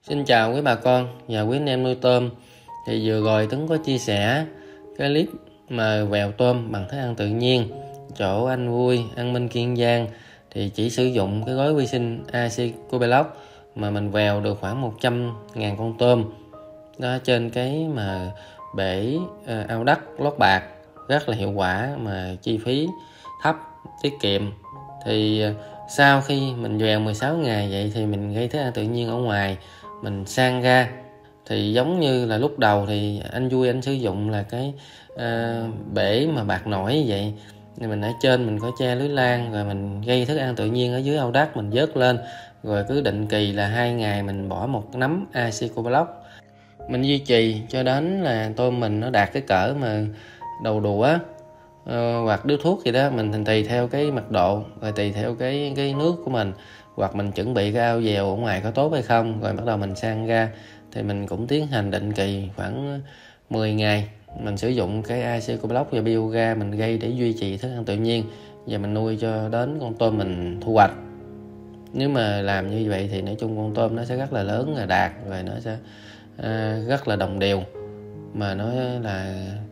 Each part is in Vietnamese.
Xin chào quý bà con và quý anh em nuôi tôm. Thì vừa rồi Tuấn có chia sẻ cái clip mà vèo tôm bằng thức ăn tự nhiên chỗ anh Vui, An Minh, Kiên Giang. Thì chỉ sử dụng cái gói vi sinh Acicobelloc mà mình vèo được khoảng 100.000 con tôm đó trên cái mà bể ao đất lót bạc, rất là hiệu quả mà chi phí thấp, tiết kiệm. Thì sau khi mình vèo 16 ngày vậy thì mình gây thức ăn tự nhiên ở ngoài, mình sang ra. Thì giống như là lúc đầu thì anh Vui anh sử dụng là cái bể mà bạc nổi vậy, thì mình ở trên mình có che lưới lan, rồi mình gây thức ăn tự nhiên ở dưới ao đất, mình vớt lên, rồi cứ định kỳ là 2 ngày mình bỏ một nắm Acicobelloc. Mình duy trì cho đến là tôm mình nó đạt cái cỡ mà đầu đũa hoặc điếu thuốc gì đó, mình tùy theo cái mật độ, rồi tùy theo cái nước của mình, hoặc mình chuẩn bị cái ao dèo ở ngoài có tốt hay không, rồi bắt đầu mình sang ra. Thì mình cũng tiến hành định kỳ khoảng 10 ngày mình sử dụng cái Acicobelloc và bioga mình gây để duy trì thức ăn tự nhiên, và mình nuôi cho đến con tôm mình thu hoạch. Nếu mà làm như vậy thì nói chung con tôm nó sẽ rất là lớn, là đạt, rồi nó sẽ rất là đồng đều, mà nó là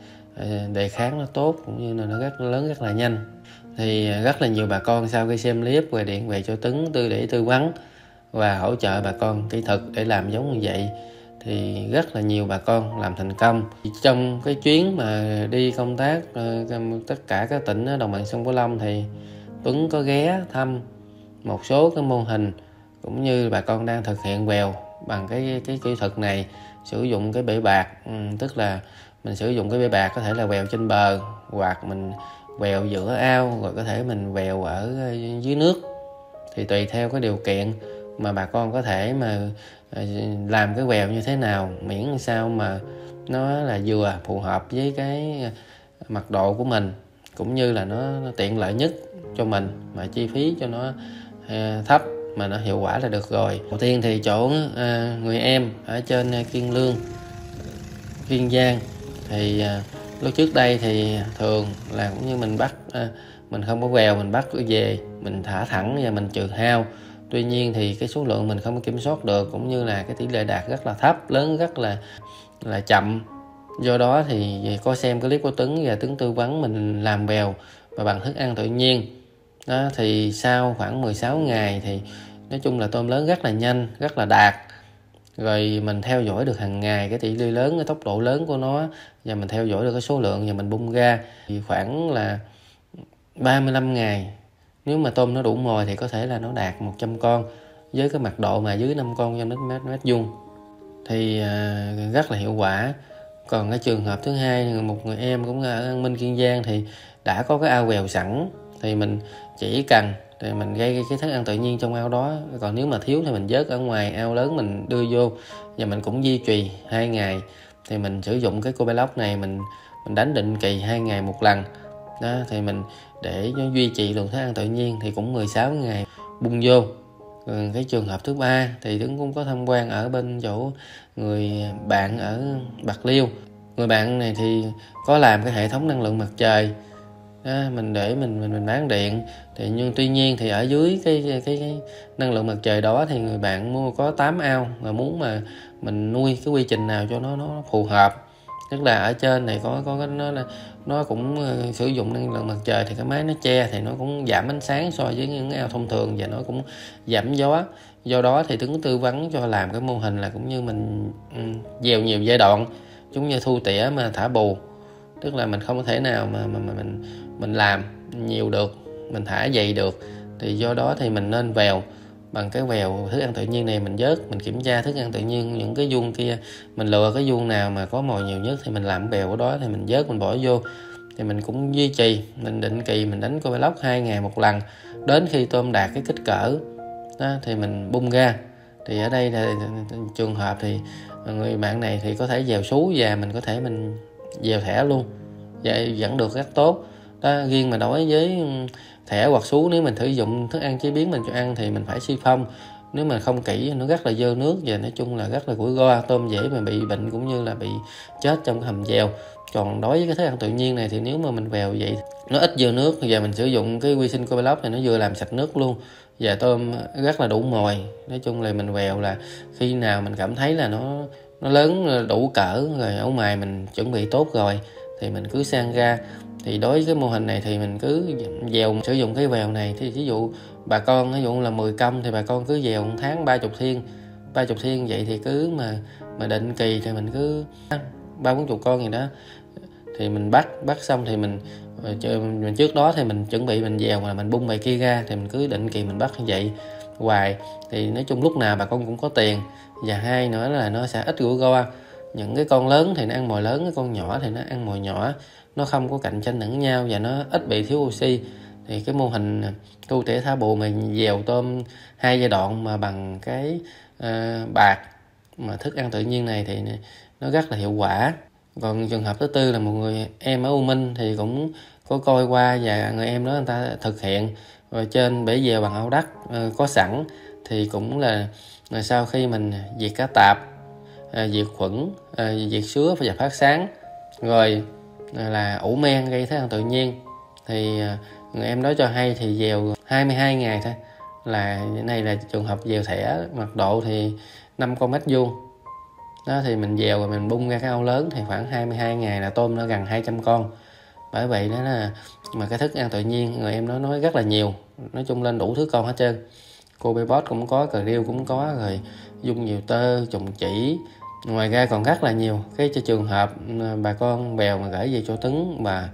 đề kháng nó tốt, cũng như là nó rất lớn, rất là nhanh. Thì rất là nhiều bà con sau khi xem clip về điện về cho Tuấn để tư vấn và hỗ trợ bà con kỹ thuật để làm giống như vậy. Thì rất là nhiều bà con làm thành công. Trong cái chuyến mà đi công tác tất cả các tỉnh ở đồng bằng sông Cửu Long thì Tuấn có ghé thăm một số cái mô hình, cũng như bà con đang thực hiện vèo bằng cái kỹ thuật này, sử dụng cái bể bạc. Tức là mình sử dụng cái bể bạc có thể là vèo trên bờ, hoặc mình vèo giữa ao, rồi có thể mình vèo ở dưới nước. Thì tùy theo cái điều kiện mà bà con có thể mà làm cái vèo như thế nào, miễn sao mà nó là vừa phù hợp với cái mật độ của mình, cũng như là nó tiện lợi nhất cho mình, mà chi phí cho nó thấp mà nó hiệu quả là được rồi. Đầu tiên thì chỗ người em ở trên Kiên Lương, Kiên Giang, thì lúc trước đây thì thường là cũng như mình bắt mình không có vèo, mình bắt về mình thả thẳng và mình trừ hao. Tuy nhiên thì cái số lượng mình không có kiểm soát được, cũng như là cái tỷ lệ đạt rất là thấp, lớn rất là chậm. Do đó thì có xem clip của Tuấn và Tuấn tư vấn mình làm vèo và bằng thức ăn tự nhiên đó. Thì sau khoảng 16 ngày thì nói chung là tôm lớn rất là nhanh, rất là đạt. Rồi mình theo dõi được hàng ngày cái tỷ lệ lớn, cái tốc độ lớn của nó, và mình theo dõi được cái số lượng và mình bung ra. Thì khoảng là 35 ngày, nếu mà tôm nó đủ mồi thì có thể là nó đạt 100 con với cái mật độ mà dưới 5 con trên mét vuông, thì rất là hiệu quả. Còn cái trường hợp thứ hai, một người em cũng ở An Minh, Kiên Giang, thì đã có cái ao vèo sẵn, thì mình chỉ cần thì mình gây cái thức ăn tự nhiên trong ao đó. Còn nếu mà thiếu thì mình vớt ở ngoài ao lớn mình đưa vô, và mình cũng duy trì 2 ngày. Thì mình sử dụng cái Cobelloc này, mình đánh định kỳ 2 ngày một lần đó. Thì mình để nó duy trì lượng thức ăn tự nhiên thì cũng 16 ngày bung vô. Cái trường hợp thứ ba thì Tuấn cũng có tham quan ở bên chỗ người bạn ở Bạc Liêu. Người bạn này thì có làm cái hệ thống năng lượng mặt trời đó, mình để mình bán điện. Thì nhưng tuy nhiên thì ở dưới cái năng lượng mặt trời đó thì người bạn mua có 8 ao, mà muốn mà mình nuôi cái quy trình nào cho nó phù hợp. Tức là ở trên này có nó cũng sử dụng năng lượng mặt trời, thì cái máy nó che thì nó cũng giảm ánh sáng so với những ao thông thường, và nó cũng giảm gió. Do đó thì Tuấn tư vấn cho làm cái mô hình là cũng như mình gieo nhiều giai đoạn, giống như thu tỉa mà thả bù. Tức là mình không có thể nào mà mình làm nhiều được, mình thả dày được. Thì do đó thì mình nên vèo bằng cái vèo thức ăn tự nhiên này. Mình vớt, mình kiểm tra thức ăn tự nhiên, những cái vuông kia mình lựa cái vuông nào mà có mồi nhiều nhất thì mình làm vèo ở đó, thì mình vớt mình bỏ vô. Thì mình cũng duy trì, mình định kỳ mình đánh Cobelloc 2 ngày một lần, đến khi tôm đạt cái kích cỡ đó thì mình bung ra. Thì ở đây là trường hợp thì người bạn này thì có thể dèo sú, và mình có thể mình dèo thẻ luôn, vậy vẫn được rất tốt đó. Riêng mà đối với thẻ hoặc sú, nếu mình sử dụng thức ăn chế biến mình cho ăn thì mình phải siphon. Nếu mà không kỹ nó rất là dơ nước, và nói chung là rất là rủi ro, tôm dễ mà bị bệnh cũng như là bị chết trong cái hầm vèo. Còn đối với cái thức ăn tự nhiên này thì nếu mà mình vèo vậy nó ít dơ nước, và mình sử dụng cái vi sinh Cobelloc này, nó vừa làm sạch nước luôn, và tôm rất là đủ mồi. Nói chung là mình vèo là khi nào mình cảm thấy là nó lớn đủ cỡ rồi, ổ mài mình chuẩn bị tốt rồi thì mình cứ sang ra. Thì đối với cái mô hình này thì mình cứ vèo sử dụng cái vèo này. Thì ví dụ bà con ví dụ là 10 công thì bà con cứ vèo 1 tháng 30 thiên vậy. Thì cứ mà định kỳ thì mình cứ 30-40 con gì đó thì mình bắt xong thì mình trước đó thì mình chuẩn bị mình vèo mà mình bung bài kia ra, thì mình cứ định kỳ mình bắt như vậy hoài. Thì nói chung lúc nào bà con cũng có tiền, và hai nữa là nó sẽ ít rủi ro. Những cái con lớn thì nó ăn mồi lớn, cái con nhỏ thì nó ăn mồi nhỏ, nó không có cạnh tranh lẫn nhau và nó ít bị thiếu oxy. Thì cái mô hình thu tỉa thả bù mà dèo tôm 2 giai đoạn mà bằng cái bạc mà thức ăn tự nhiên này thì nó rất là hiệu quả. Còn trường hợp thứ tư là một người em ở U Minh thì cũng có coi qua, và người em đó người ta thực hiện rồi trên bể dèo bằng ảo đất có sẵn. Thì cũng là sau khi mình diệt cá tạp, diệt khuẩn, diệt sứa và phát sáng, rồi là ủ men gây thức ăn tự nhiên, thì người em đó cho hay thì dèo 22 ngày thôi. Là này là trường hợp dèo thẻ mật độ thì 5 con mét vuông đó, thì mình dèo rồi mình bung ra cái ao lớn thì khoảng 22 ngày là tôm nó gần 200 con. Bởi vậy đó là mà cái thức ăn tự nhiên người em nói rất là nhiều, nói chung lên đủ thứ con hết trơn. Kobe bot cũng có, cờ riêu cũng có, rồi dung nhiều tơ, trùng chỉ. Ngoài ra còn rất là nhiều cái trường hợp bà con bèo mà gửi về cho Tuấn và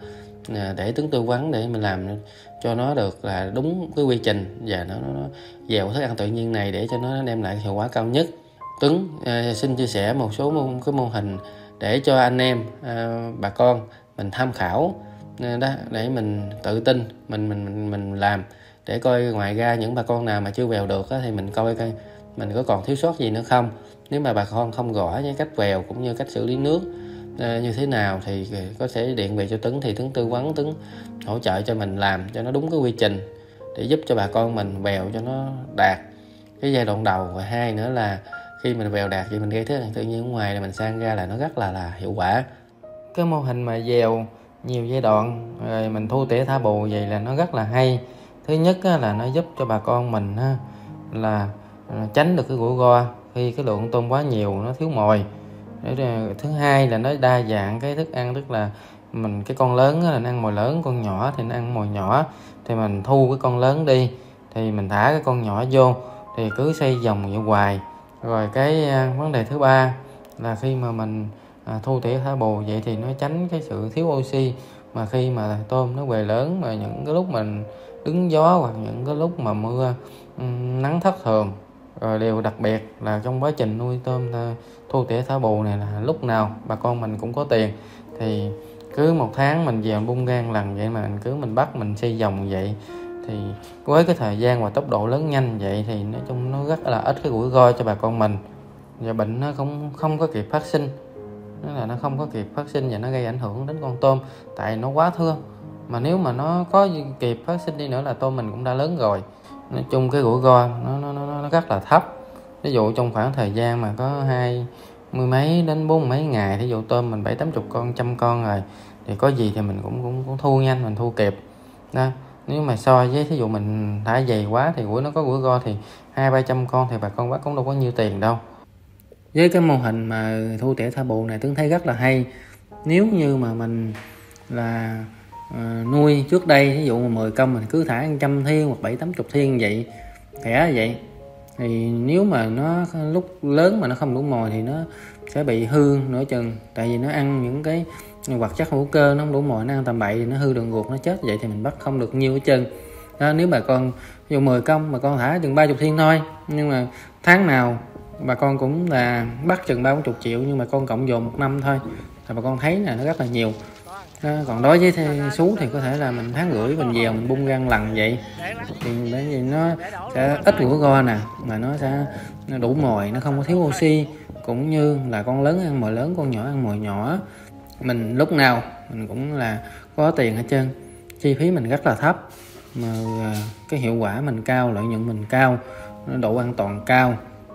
để Tuấn tư vấn để mình làm cho nó được là đúng cái quy trình và nó dèo thức ăn tự nhiên này để cho nó đem lại hiệu quả cao nhất. Tuấn xin chia sẻ một số cái mô hình để cho anh em bà con mình tham khảo đó, để mình tự tin mình làm, để coi ngoài ra những bà con nào mà chưa vèo được thì mình coi mình có còn thiếu sót gì nữa không. Nếu mà bà con không rõ với cách vèo cũng như cách xử lý nước như thế nào thì có thể điện về cho Tuấn, thì Tuấn tư vấn, Tuấn hỗ trợ cho mình làm cho nó đúng cái quy trình để giúp cho bà con mình vèo cho nó đạt cái giai đoạn đầu. Và hai nữa là khi mình vèo đạt thì mình gây thức ăn tự nhiên ở ngoài là mình sang ra là nó rất là hiệu quả. Cái mô hình mà dèo nhiều giai đoạn rồi mình thu tỉa thả bù vậy là nó rất là hay. Thứ nhất là nó giúp cho bà con mình là tránh được cái rủi ro khi cái lượng tôm quá nhiều nó thiếu mồi. Thứ hai là nó đa dạng cái thức ăn, tức là mình cái con lớn là nó ăn mồi lớn, con nhỏ thì nó ăn mồi nhỏ, thì mình thu cái con lớn đi thì mình thả cái con nhỏ vô thì cứ xoay vòng vậy hoài. Rồi cái vấn đề thứ ba là khi mà mình thu tỉa thả bù vậy thì nó tránh cái sự thiếu oxy mà khi mà tôm nó về lớn, mà những cái lúc mình đứng gió hoặc những cái lúc mà mưa nắng thất thường. Rồi điều đặc biệt là trong quá trình nuôi tôm thu tỉa thả bù này là lúc nào bà con mình cũng có tiền, thì cứ 1 tháng mình về bung ra lần vậy mà mình bắt mình xoay vòng vậy, thì với cái thời gian và tốc độ lớn nhanh vậy thì nói chung nó rất là ít cái rủi ro cho bà con mình, và bệnh nó cũng không có kịp phát sinh. Nó không có kịp phát sinh và nó gây ảnh hưởng đến con tôm tại nó quá thưa. Mà nếu mà nó có kịp phát sinh đi nữa là tôm mình cũng đã lớn rồi. Nói chung cái rủi ro nó rất là thấp. Ví dụ trong khoảng thời gian mà có 20 mấy đến 40 mấy ngày, thí dụ tôm mình 70-80 con, 100 con rồi, thì có gì thì mình cũng thu nhanh, mình thu kịp đó. Nếu mà so với thí dụ mình thả dày quá thì nó có rủi ro thì 200-300 con thì bà con bắt cũng đâu có nhiêu tiền đâu. Với cái mô hình mà thu tỉa thả bù này Tuấn thấy rất là hay. Nếu như mà mình là nuôi trước đây, ví dụ 10 công mình cứ thả 100 thiên hoặc 70-80 thiên vậy, thẻ vậy, thì nếu mà nó lúc lớn mà nó không đủ mồi thì nó sẽ bị hư nửa chừng. Tại vì nó ăn những cái hoạt chất hữu cơ, nó không đủ mồi, nó ăn tầm bậy thì nó hư đường ruột, nó chết vậy thì mình bắt không được nhiêu hết trơn đó. Nếu bà con ví dụ 10 công bà con thả chừng 30 thiên thôi, nhưng mà tháng nào bà con cũng là bắt chừng 30-40 triệu, nhưng mà con cộng dồn 1 năm thôi thì bà con thấy là nó rất là nhiều đó. Còn đối với sú thì có thể là mình 1,5 tháng mình về mình bung ra lần vậy, thì bởi vì nó sẽ ít rủi ro nè, mà nó sẽ đủ mồi, nó không có thiếu oxy, cũng như là con lớn ăn mồi lớn, con nhỏ ăn mồi nhỏ. Mình lúc nào mình cũng là có tiền hết trơn, chi phí mình rất là thấp mà cái hiệu quả mình cao, lợi nhuận mình cao, độ an toàn cao,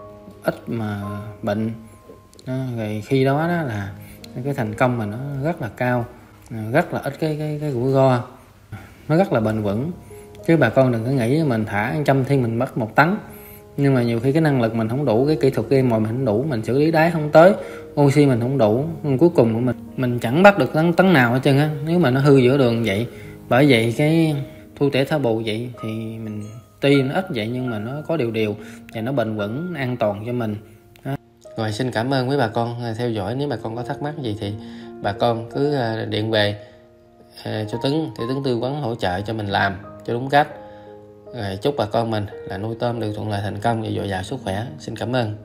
ít mà bệnh đó. Rồi khi đó là cái thành công mà nó rất là cao, rất là ít cái rủi ro, nó rất là bền vững. Chứ bà con đừng có nghĩ mình thả 100 thiên mình bắt 1 tấn. Nhưng mà nhiều khi cái năng lực mình không đủ, cái kỹ thuật game mồi mình không đủ, mình xử lý đáy không tới, oxy mình không đủ, cuối cùng mình chẳng bắt được tấn nào hết trơn á, nếu mà nó hư giữa đường vậy. Bởi vậy cái thu tỉa thả bù vậy thì mình tuy nó ít vậy nhưng mà nó có đều và nó bền vững, nó an toàn cho mình đó. Rồi xin cảm ơn quý bà con theo dõi. Nếu bà con có thắc mắc gì thì bà con cứ điện về cho Tuấn thì Tuấn tư vấn hỗ trợ cho mình làm cho đúng cách. Rồi chúc bà con mình là nuôi tôm được thuận lợi thành công và dồi dào sức khỏe. Xin cảm ơn.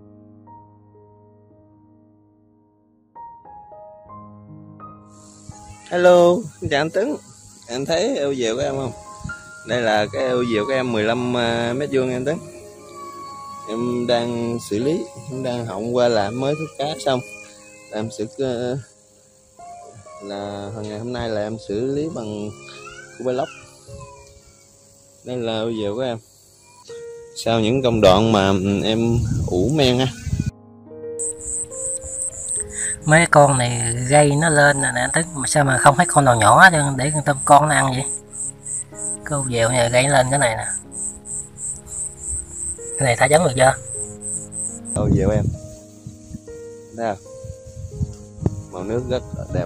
Hello, xin chào anh Tuấn. Anh thấy eo diều của em không? Đây là cái eo diều của em 15 mét vuông em Tuấn. Em đang xử lý, em đang họng qua làm mới thuốc cá xong. Em xử là ngày hôm nay là em xử lý bằng Cubalock. Đây là eo diều của em. Sau những công đoạn mà em ủ men á. Mấy con này gây nó lên nè anh Tuấn, mà sao mà không thấy con nào nhỏ chứ để con nó ăn vậy? Câu dèo này gây lên cái này nè. Cái này thả giống được chưa? Eo diều em. Đây. Màu nước rất đẹp.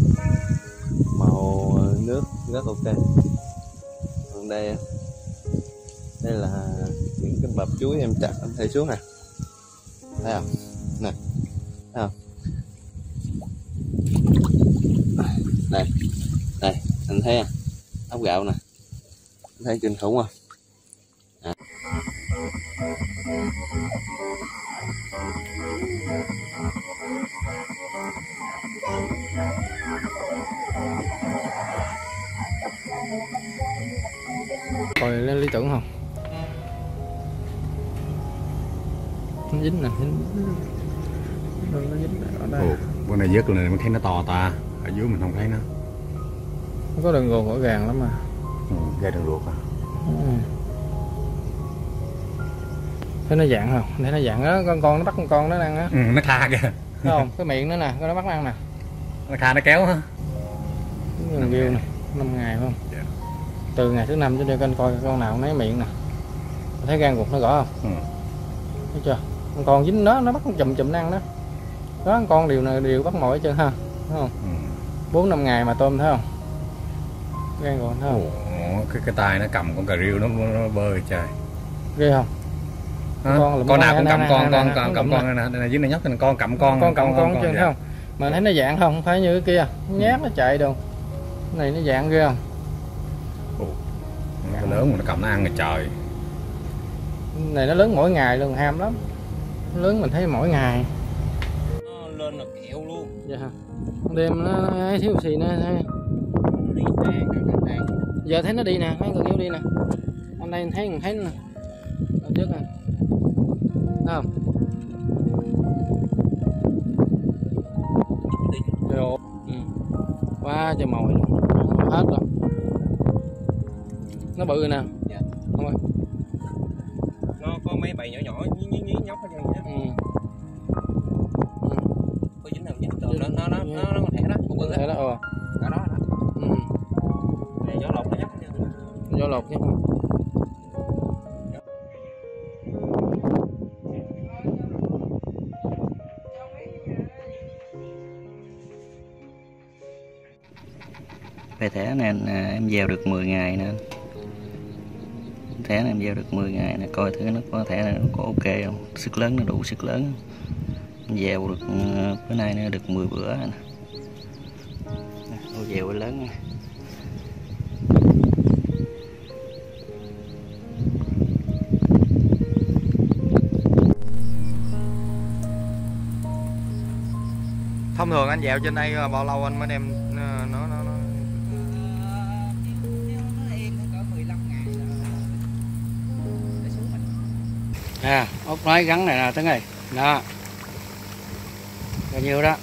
Màu nước rất ok. Còn đây là những cái bập chuối em chặt em thấy xuống nè. Thấy không? Nè. Thấy không? Đây. Đây, anh thấy không? Ốc gạo nè. Anh thấy kinh khủng không? À. Coi lên lý tưởng không? Nó dính nè, nó dính ở đây. Bữa này vớt lên mình thấy nó to ta, ở dưới mình không thấy nó. Nó có đường ruột rõ ràng lắm mà. Ra đường ruột à. Thấy nó dạng không? Thấy nó dạng đó, con nó bắt con nó ăn á. Nó tha kìa. Thấy không? Cái miệng nó nè, nó bắt nó ăn nè. Nó tha nó kéo á. Con riêu nè, 5 ngày phải không? Dạ. Từ ngày thứ 5 cho đi canh coi con nào lấy miệng nè. Thấy gan ruột nó rõ không? Thấy chưa? Con dính nó bắt chùm ăn đó. Đó con đều bắt mồi hết trơn ha. Thấy không? 4-5 ngày mà tôm thấy không? Gan ruột thấy không? Cái tay nó cầm con cà riêu nó bơi trời. Ghê không? Con nào cũng cầm con này dưới này nhóc con cầm con chân thấy không? Mà thấy nó dạng không phải như cái kia, nhát nó chạy đâu. Cái này nó dạng ghê không? Nó lớn mà nó cầm nó ăn rồi trời. Cái này nó lớn mỗi ngày luôn, ham lắm. Nó lớn mình thấy mỗi ngày. Nó lên là kẹo luôn. Dạ hả? Đêm nó thiếu oxy nó thấy. Giờ thấy nó đi nè, mấy con yêu đi nè. Anh đây thấy nó nè. Ở trước nè. Thấy không? Rồi. Quá trời mồi luôn. Hết rồi. Nó bự rồi nè. Dạ. Không ơi. Nó có mấy bầy nhỏ nhỏ nhí nhóc hết trơn vậy. Có dính nào dính tôm nó có thẻ đó, cũng bự đó. Đó đó. Vỏ lột nó nhóc hết trơn. Vỏ lột nhóc. Về thẻ này em gieo được 10 ngày nữa. Thẻ này em gieo được 10 ngày nè, coi thử nó có thẻ này nó có ok không, sức lớn nó đủ sức lớn. Em gieo được bữa nay nó được 10 bữa nè. Ô gieo lớn nè. Thông thường anh dạo trên đây bao lâu anh mới đem nó ốc nói gắn này nè Tuấn ơi. Đó. Bao nhiêu đó.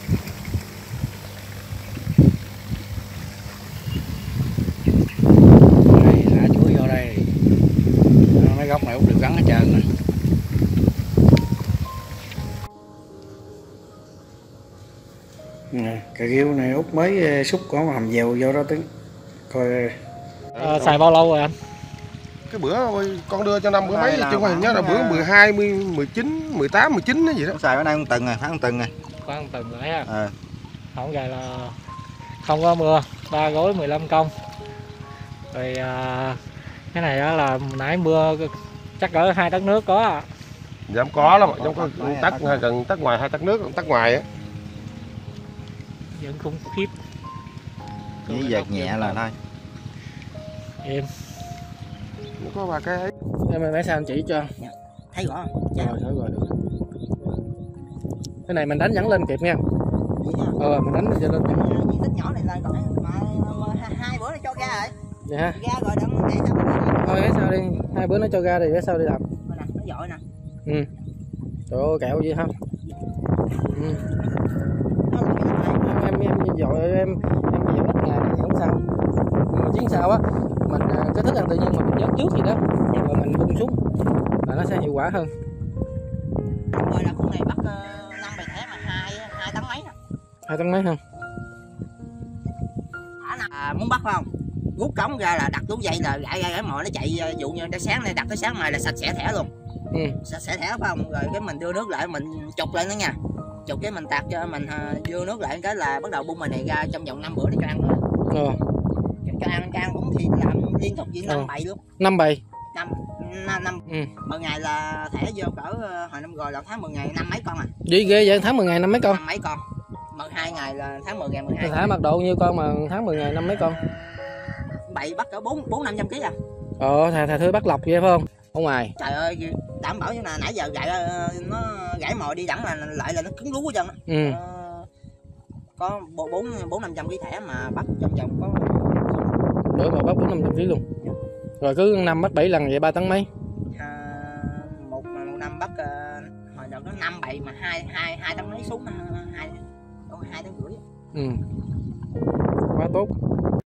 Đây, thả chuối vô đây. Mấy gốc này ốc đều gắn hết trơn nè. Cà riêu này út mới xúc có hầm dèo vô đó Tuấn. Coi. Xài bao lâu rồi anh? cái bữa con đưa cho năm bữa mấy chứ không phải nhớ là bữa 12, 19, 18, 19 cái gì đó. Xài bữa nay con tuần rồi, khoảng con tuần rồi. Khoảng một tuần rồi ha. Không gài là không có mưa, 3 gối 15 công. Rồi cái này đó là nãy mưa chắc cỡ 2 tấc nước có à. Dám có lắm, giống có tắc gần tắc ngoài 2 tắc nước, tắc ngoài á. Vẫn khủng khiếp. Chỉ giật nhẹ là thôi. Em. Có ba cái ấy. Em mấy sao anh chỉ cho. Thấy rõ không? Rồi, thấy rồi được. Cái này mình đánh vẫn lên kịp nha. Mình đánh cho lên kịp. Diện tích nhỏ này là còn mà 2 bữa nó cho ra rồi. Vậy hả? Ra rồi đặng để cho Thôi cái sao đi, 2 bữa nó cho ra thì cái sao đi đập. nè, nó dội nè. Trời ơi kẹo gì không? Em dội em dội ít ngày thì không sao. Nhưng mà chuyến sau á mình cái thức ăn tự nhiên mà mình vớt trước gì đó rồi mình bung xuống là nó sẽ hiệu quả hơn. Rồi là con này bắt 5 bầy thẻ mà 2 tấn mấy nè. 2 tấn mấy không? Muốn bắt phải không? Rút cống ra là đặt túi dây là gãy mồi nó chạy, dụ như tới sáng này đặt tới sáng mai là sạch sẽ thẻ luôn. Sạch sẽ thẻ phải không? Rồi cái mình đưa nước lại mình chục lên đó nha. Chục cái mình tạt cho mình đưa nước lại cái là bắt đầu bung mồi này ra trong vòng 5 bữa để cho ăn nữa. Cho ăn cũng thì làm liên tục với 5 bầy luôn. 5 bầy. 5 10 ngày là thẻ vô cỡ hồi năm rồi là tháng 10 ngày 5 mấy con à. Gì ghê vậy, tháng 10 ngày 5 mấy con? 5 mấy con. 12 ngày là tháng 10 ngày 12. Thả mật độ nhiêu con mà tháng 10 ngày 5 mấy con? Bậy bắt cỡ 400-500 kg à. Thà thưa bắt lọc vậy phải không? Ở ngoài. Trời ơi, đảm bảo như là nãy giờ nó gãy mồi đi đẳng là lại là nó cứng rú hết trơn á. Có 400-500 kg thẻ mà bắt vòng có bữa mà bắt 400-500 kg luôn. Rồi cứ năm bắt 7 lần vậy 3 tấn mấy? Một năm bắt hồi đợt nó 5 bậy mà 2 tấn mấy xuống 2 tấn rưỡi. Quá tốt.